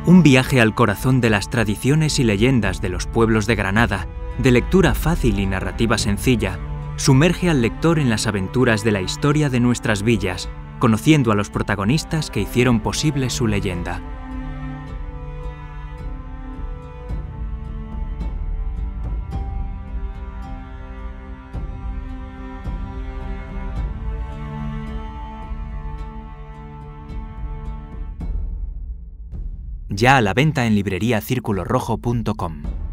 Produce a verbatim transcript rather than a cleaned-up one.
Un viaje al corazón de las tradiciones y leyendas de los pueblos de Granada, de lectura fácil y narrativa sencilla, sumerge al lector en las aventuras de la historia de nuestras villas, conociendo a los protagonistas que hicieron posible su leyenda. Ya a la venta en librería círculo rojo punto com.